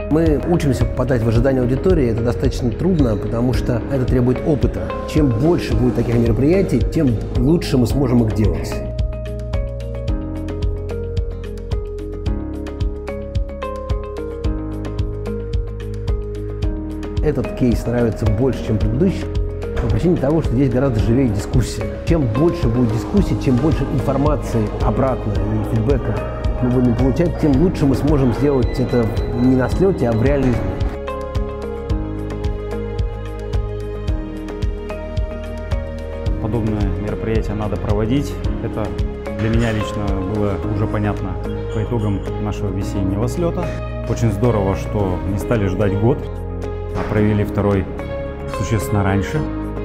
Мы учимся попадать в ожидание аудитории, это достаточно трудно, потому что это требует опыта. Чем больше будет таких мероприятий, тем лучше мы сможем их делать. Этот кейс нравится больше, чем предыдущий, по причине того, что здесь гораздо живее дискуссия. Чем больше будет дискуссий, чем больше информации обратно и фидбэка мы будем получать, тем лучше мы сможем сделать это не на слете, а в реальной жизни. Подобное мероприятие надо проводить. Это для меня лично было уже понятно по итогам нашего весеннего слета. Очень здорово, что не стали ждать год, а провели второй существенно раньше.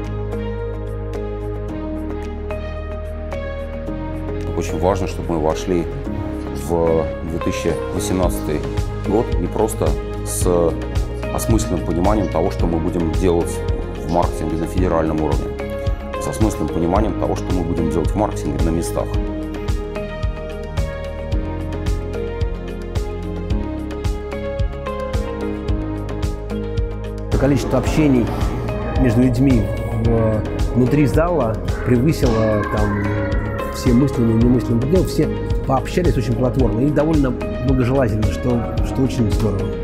Очень важно, чтобы мы вошли в 2018 год не просто с осмысленным пониманием того, что мы будем делать в маркетинге на федеральном уровне, с осмысленным пониманием того, что мы будем делать в маркетинге на местах. Количество общений между людьми внутри зала превысило все мысленные и немысленные пределы. Все пообщались очень плодотворно и довольно благожелательно, что очень здорово.